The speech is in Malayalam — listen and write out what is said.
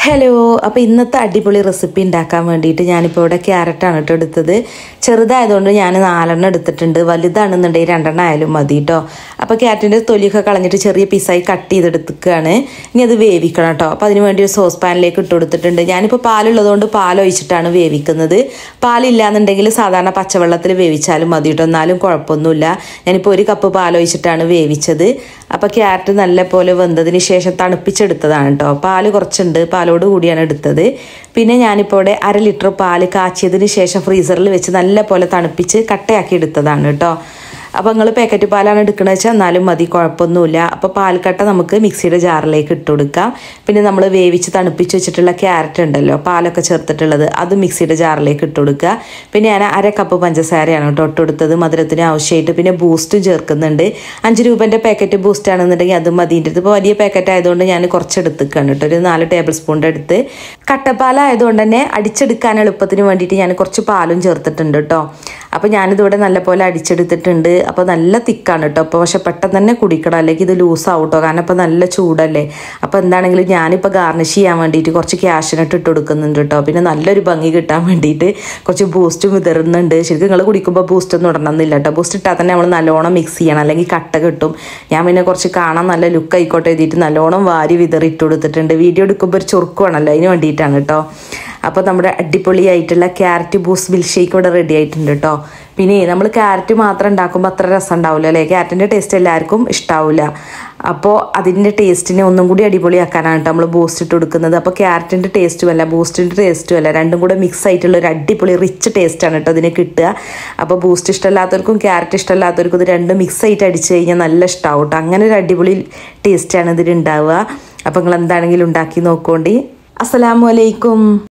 ഹലോ, അപ്പോൾ ഇന്നത്തെ അടിപൊളി റെസിപ്പി ഉണ്ടാക്കാൻ വേണ്ടിയിട്ട് ഞാനിപ്പോൾ ഇവിടെ ക്യാരറ്റാണ് കേട്ടോ എടുത്തത്. ചെറുതായതുകൊണ്ട് ഞാൻ 4 എടുത്തിട്ടുണ്ട്. വലുതാണെന്നുണ്ടെങ്കിൽ 2 ആയാലും മതി കേട്ടോ. അപ്പോൾ ക്യാരറ്റിൻ്റെ തൊലിയൊക്കെ കളഞ്ഞിട്ട് ചെറിയ പീസായി കട്ട് ചെയ്തെടുക്കുകയാണ്. ഇനി അത് വേവിക്കണം കേട്ടോ. അപ്പോൾ അതിന് വേണ്ടി ഒരു സോസ് പാനിലേക്ക് ഇട്ട് കൊടുത്തിട്ടുണ്ട്. ഞാനിപ്പോൾ പാലുള്ളതുകൊണ്ട് പാലൊഴിച്ചിട്ടാണ് വേവിക്കുന്നത്. പാലില്ലാന്നുണ്ടെങ്കിൽ സാധാരണ പച്ചവെള്ളത്തിൽ വേവിച്ചാലും മതി കേട്ടോ, എന്നാലും കുഴപ്പമൊന്നുമില്ല. ഞാനിപ്പോൾ 1 കപ്പ് പാലൊഴിച്ചിട്ടാണ് വേവിച്ചത്. അപ്പോൾ ക്യാരറ്റ് നല്ലപോലെ വെന്തതിന് ശേഷം തണുപ്പിച്ചെടുത്തതാണ് കേട്ടോ. പാല് കുറച്ചുണ്ട്, പാലോട് കൂടിയാണ് എടുത്തത്. പിന്നെ ഞാനിപ്പോൾ ഇവിടെ 1/2 ലിറ്റർ പാല് കാച്ചിയതിന് ശേഷം ഫ്രീസറിൽ വെച്ച് നല്ലപോലെ തണുപ്പിച്ച് കട്ടയാക്കി എടുത്തതാണ് കേട്ടോ. അപ്പോൾ നിങ്ങൾ പാക്കറ്റ് പാലാണ് എടുക്കണമെന്ന് വെച്ചാൽ എന്നാലും മതി, കുഴപ്പമൊന്നുമില്ല. അപ്പോൾ പാൽക്കട്ട നമുക്ക് മിക്സിയുടെ ജാറിലേക്ക് ഇട്ട് കൊടുക്കാം. പിന്നെ നമ്മൾ വേവിച്ച് തണുപ്പിച്ച് വെച്ചിട്ടുള്ള ക്യാരറ്റ് ഉണ്ടല്ലോ, പാലൊക്കെ ചേർത്തിട്ടുള്ളത്, അത് മിക്സിയുടെ ജാറിലേക്ക് ഇട്ട് കൊടുക്കുക. പിന്നെ ഞാൻ 1/2 കപ്പ് പഞ്ചസാരയാണ് കേട്ടോ ഇട്ട് കൊടുത്തത് മധുരത്തിന് ആവശ്യമായിട്ട്. പിന്നെ ബൂസ്റ്റും ചേർക്കുന്നുണ്ട്. 5 രൂപേൻ്റെ പാക്കറ്റ് ബൂസ്റ്റ് ആണെന്നുണ്ടെങ്കിൽ അത് മതി. ഇപ്പോൾ വലിയ പാക്കറ്റ് ആയതുകൊണ്ട് ഞാൻ കുറച്ച് എടുത്തിക്കാണ് കേട്ടോ, ഒരു 4 ടേബിൾ സ്പൂണിൻ്റെ അടുത്ത്. കട്ടപ്പാലായതുകൊണ്ട് തന്നെ അടിച്ചെടുക്കാൻ എളുപ്പത്തിന് വേണ്ടിയിട്ട് ഞാൻ കുറച്ച് പാലും ചേർത്തിട്ടുണ്ട് കേട്ടോ. അപ്പോൾ ഞാനിതിവിടെ നല്ലപോലെ അടിച്ചെടുത്തിട്ടുണ്ട്. അപ്പോൾ നല്ല തിക്കാണ് കേട്ടോ. അപ്പോൾ പക്ഷെ പെട്ടെന്ന് തന്നെ കുടിക്കണം, അല്ലെങ്കിൽ ഇത് ലൂസാവും കേട്ടോ, കാരണം ഇപ്പോൾ നല്ല ചൂടല്ലേ. അപ്പോൾ എന്താണെങ്കിലും ഞാനിപ്പോൾ ഗാർണിഷ് ചെയ്യാൻ വേണ്ടിയിട്ട് കുറച്ച് ക്യാഷ്നട്ട് ഇട്ട് കൊടുക്കുന്നുണ്ട് കേട്ടോ. പിന്നെ നല്ലൊരു ഭംഗി കിട്ടാൻ വേണ്ടിയിട്ട് കുറച്ച് ബൂസ്റ്റും വിതറുന്നുണ്ട്. ശരിക്കും നിങ്ങൾ കുടിക്കുമ്പോൾ ബൂസ്റ്റൊന്നും ഇടണമെന്നില്ല കേട്ടോ. ബൂസ്റ്റ് ഇട്ടാൽ തന്നെ നമ്മൾ നല്ലോണം മിക്സ് ചെയ്യണം, അല്ലെങ്കിൽ കട്ട കിട്ടും. ഞാൻ പിന്നെ കുറച്ച് കാണാൻ നല്ല ലുക്ക് ആയിക്കോട്ടെ എഴുതിയിട്ട് നല്ലോണം വാരി വിതറി ഇട്ട് കൊടുത്തിട്ടുണ്ട്. വീഡിയോ എടുക്കുമ്പോൾ ഒരു ചുറുക്കുവാണല്ലോ, അതിന് വേണ്ടിയിട്ടാണ് കേട്ടോ. അപ്പോൾ നമ്മുടെ അടിപൊളിയായിട്ടുള്ള ക്യാരറ്റ് ബൂസ്റ്റ് മിൽക്ക് ഷേക്ക് ഇവിടെ റെഡി ആയിട്ടുണ്ട് കേട്ടോ. പിന്നെ നമ്മൾ ക്യാരറ്റ് മാത്രം ഉണ്ടാക്കുമ്പോൾ അത്ര രസം ഉണ്ടാവില്ല അല്ലേ, ക്യാരറ്റിൻ്റെ ടേസ്റ്റ് എല്ലാവർക്കും ഇഷ്ടാവില്ല. അപ്പോൾ അതിൻ്റെ ടേസ്റ്റിനെ ഒന്നും കൂടി അടിപൊളിയാക്കാനാണ് കേട്ടോ നമ്മൾ ബൂസ്റ്റ് ഇട്ട് കൊടുക്കുന്നത്. അപ്പോൾ ക്യാരറ്റിൻ്റെ ടേസ്റ്റും അല്ല ബൂസ്റ്റിൻ്റെ ടേസ്റ്റും അല്ല, രണ്ടും കൂടെ മിക്സ് ആയിട്ടുള്ള ഒരു അടിപൊളി റിച്ച് ടേസ്റ്റാണ് കേട്ടോ അതിന് കിട്ടുക. അപ്പോൾ ബൂസ്റ്റ് ഇഷ്ടമല്ലാത്തവർക്കും ക്യാരറ്റ് ഇഷ്ടമല്ലാത്തവർക്കും ഇത് രണ്ടും മിക്സ് ആയിട്ട് അടിച്ച് കഴിഞ്ഞാൽ നല്ല ഇഷ്ടമാവും കേട്ടോ. അങ്ങനെ ഒരു അടിപൊളി ടേസ്റ്റാണ് ഇതിലുണ്ടാവുക. അപ്പോൾ നിങ്ങൾ എന്താണെങ്കിലും ഉണ്ടാക്കി നോക്കോണ്ടി. അസ്സലാമു അലൈക്കും.